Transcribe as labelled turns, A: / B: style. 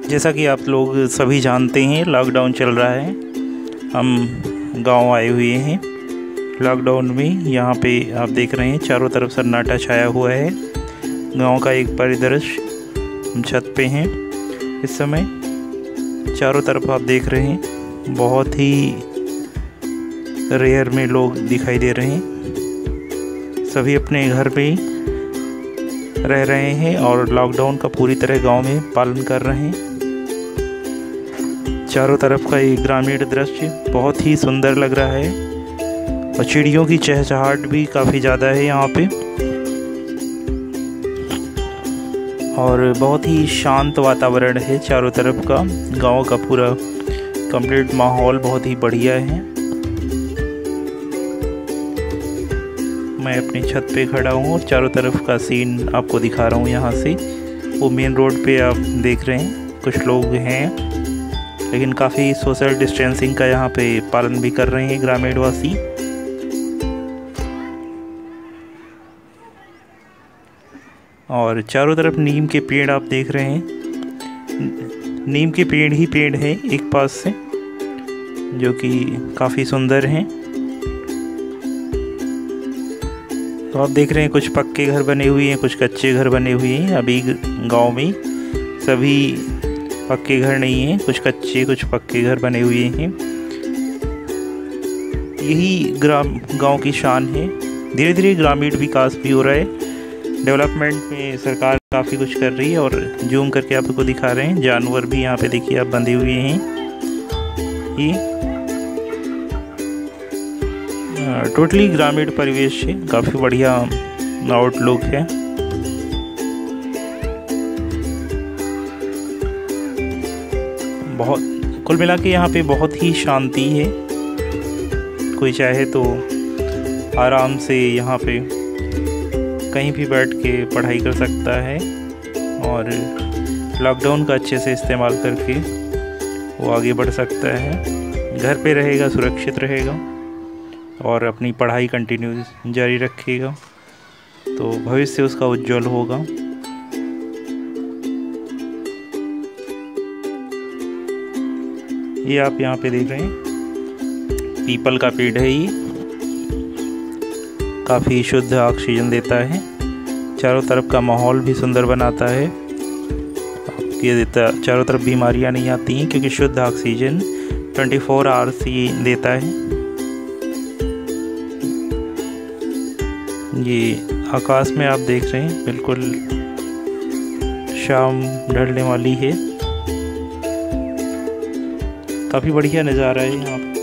A: जैसा कि आप लोग सभी जानते हैं, लॉकडाउन चल रहा है। हम गांव आए हुए हैं। लॉकडाउन में यहाँ पे आप देख रहे हैं चारों तरफ सन्नाटा छाया हुआ है। गांव का एक परिदृश्य, हम छत पे हैं इस समय। चारों तरफ आप देख रहे हैं, बहुत ही रेयर में लोग दिखाई दे रहे हैं। सभी अपने घर पे रह रहे हैं और लॉकडाउन का पूरी तरह गांव में पालन कर रहे हैं। चारों तरफ का ये ग्रामीण दृश्य बहुत ही सुंदर लग रहा है और चिड़ियों की चहचहाहट भी काफ़ी ज़्यादा है यहाँ पे, और बहुत ही शांत वातावरण है चारों तरफ का। गांव का पूरा कंप्लीट माहौल बहुत ही बढ़िया है। मैं अपनी छत पे खड़ा हूँ और चारों तरफ का सीन आपको दिखा रहा हूँ यहाँ से। वो मेन रोड पे आप देख रहे हैं कुछ लोग हैं, लेकिन काफ़ी सोशल डिस्टेंसिंग का यहाँ पे पालन भी कर रहे हैं ग्रामीणवासी। और चारों तरफ नीम के पेड़ आप देख रहे हैं। नीम के पेड़ ही पेड़ हैं एक पास से, जो कि काफ़ी सुंदर हैं। तो आप देख रहे हैं कुछ पक्के घर बने हुए हैं, कुछ कच्चे घर बने हुए हैं। अभी गांव में सभी पक्के घर नहीं हैं, कुछ कच्चे कुछ पक्के घर बने हुए हैं। यही गांव की शान है। धीरे धीरे ग्रामीण विकास भी हो रहा है। डेवलपमेंट में सरकार काफ़ी कुछ कर रही है। और जूम करके आपको दिखा रहे हैं, जानवर भी यहाँ पे देखिए आप बंधे हुए हैं। ये टोटली ग्रामीण परिवेश है, काफ़ी बढ़िया आउटलुक है। बहुत कुल मिला के यहाँ पे बहुत ही शांति है। कोई चाहे तो आराम से यहाँ पे कहीं भी बैठ के पढ़ाई कर सकता है और लॉकडाउन का अच्छे से इस्तेमाल करके वो आगे बढ़ सकता है। घर पे रहेगा, सुरक्षित रहेगा और अपनी पढ़ाई कंटिन्यू जारी रखेगा, तो भविष्य उसका उज्जवल होगा। ये आप यहाँ पे देख रहे हैं, पीपल का पेड़ है। ये काफ़ी शुद्ध ऑक्सीजन देता है, चारों तरफ का माहौल भी सुंदर बनाता है। ये देता, चारों तरफ बीमारियाँ नहीं आती हैं क्योंकि शुद्ध ऑक्सीजन 24 आवर्स ये देता है। ये आकाश में आप देख रहे हैं, बिल्कुल शाम ढलने वाली है। काफ़ी बढ़िया नज़ारा है यहाँ पे।